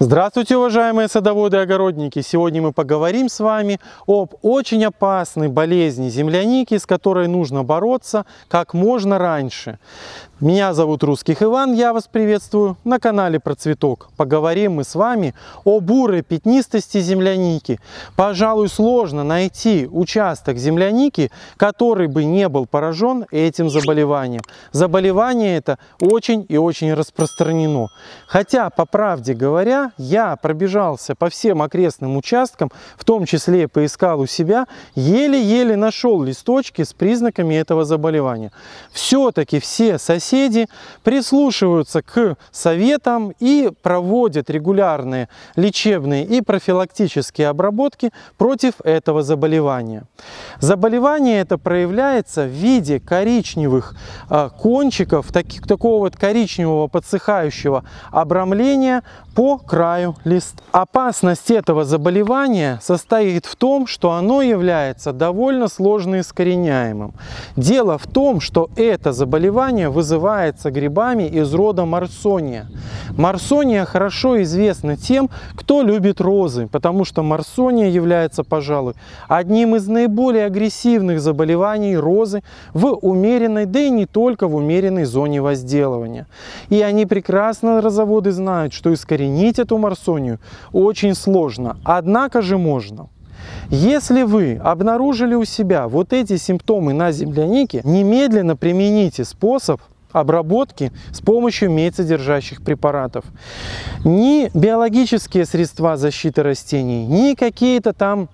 Здравствуйте, уважаемые садоводы и огородники! Сегодня мы поговорим с вами об очень опасной болезни земляники, с которой нужно бороться как можно раньше. Меня зовут Русских Иван, я вас приветствую на канале Про Цветок. Поговорим мы с вами о бурой пятнистости земляники. Пожалуй, сложно найти участок земляники, который бы не был поражен этим заболеванием. Заболевание это очень и очень распространено. Хотя, по правде говоря, я пробежался по всем окрестным участкам, в том числе поискал у себя, еле-еле нашел листочки с признаками этого заболевания. Все-таки все соседи прислушиваются к советам и проводят регулярные лечебные и профилактические обработки против этого заболевания. Заболевание это проявляется в виде коричневых кончиков, такого вот коричневого подсыхающего обрамления по краю листа. Опасность этого заболевания состоит в том, что оно является довольно сложно искореняемым. Дело в том, что это заболевание вызывается грибами из рода марсония. Марсония хорошо известна тем, кто любит розы, потому что марсония является, пожалуй, одним из наиболее агрессивных заболеваний розы в умеренной, да и не только в умеренной зоне возделывания. И они прекрасно, розоводы, знают, что искоренить эту марсонию очень сложно, однако же можно. Если вы обнаружили у себя вот эти симптомы на землянике, немедленно примените способ обработки с помощью медь-содержащих препаратов. Ни биологические средства защиты растений, ни какие-то там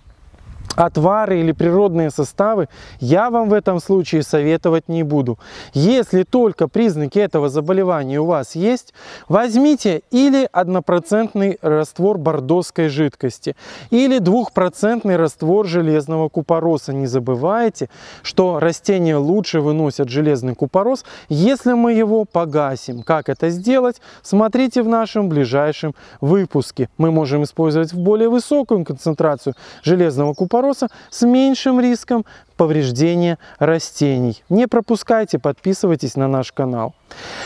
отвары или природные составы я вам в этом случае советовать не буду. Если только признаки этого заболевания у вас есть, возьмите или 1% раствор бордоской жидкости, или 2% раствор железного купороса. Не забывайте, что растения лучше выносят железный купорос, если мы его погасим. Как это сделать? Смотрите в нашем ближайшем выпуске. Мы можем использовать в более высокую концентрацию железного купороса с меньшим риском повреждения растений. Не пропускайте, подписывайтесь на наш канал.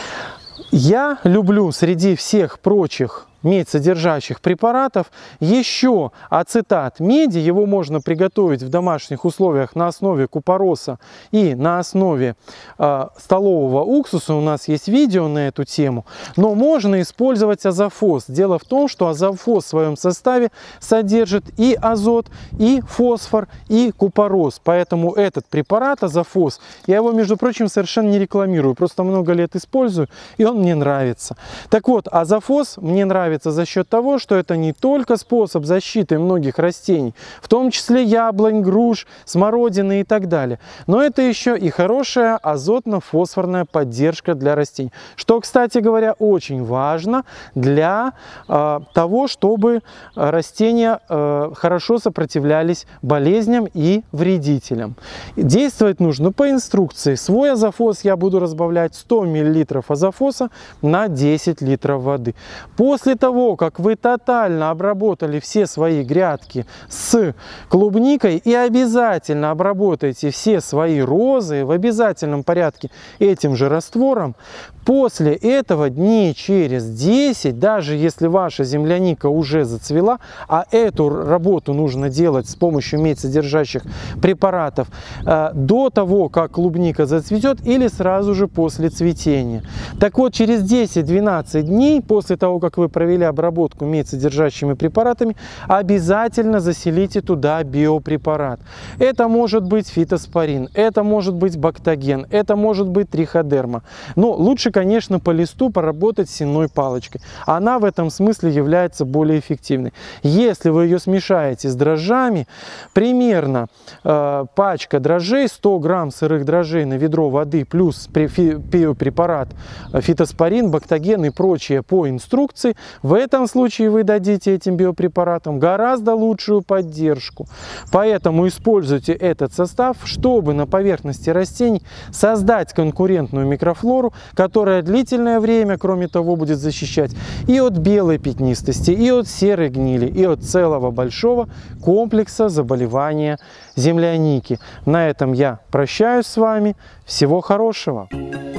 Я люблю среди всех прочих медь-содержащих препаратов еще ацетат меди. Его можно приготовить в домашних условиях на основе купороса и на основе столового уксуса. У нас есть видео на эту тему. Но можно использовать азофос. Дело в том, что азофос в своем составе содержит и азот, и фосфор, и купорос. Поэтому этот препарат азофос, я его, между прочим, совершенно не рекламирую. Просто много лет использую, и он мне нравится. Так вот, азофос мне нравится за счет того, что это не только способ защиты многих растений, в том числе яблонь, груш, смородины и так далее, но это еще и хорошая азотно-фосфорная поддержка для растений, что, кстати говоря, очень важно для того, чтобы растения хорошо сопротивлялись болезням и вредителям. Действовать нужно по инструкции. Свой азофос я буду разбавлять 100 мл азофоса на 10 литров воды. После того, как вы тотально обработали все свои грядки с клубникой и обязательно обработаете все свои розы в обязательном порядке этим же раствором, после этого дней через 10, даже если ваша земляника уже зацвела, а эту работу нужно делать с помощью медь-содержащих препаратов до того, как клубника зацветет, или сразу же после цветения. Так вот, через 10-12 дней после того, как вы провели обработку медь-содержащими препаратами, обязательно заселите туда биопрепарат. Это может быть фитоспорин, это может быть бактоген, это может быть триходерма. Но лучше, конечно, по листу поработать с сенной палочкой. Она в этом смысле является более эффективной. Если вы ее смешаете с дрожжами, примерно пачка дрожжей, 100 грамм сырых дрожжей на ведро воды плюс биопрепарат, фитоспорин, бактоген и прочее по инструкции, в этом случае вы дадите этим биопрепаратам гораздо лучшую поддержку. Поэтому используйте этот состав, чтобы на поверхности растений создать конкурентную микрофлору, которая длительное время, кроме того, будет защищать и от белой пятнистости, и от серой гнили, и от целого большого комплекса заболевания земляники. На этом я прощаюсь с вами. Всего хорошего!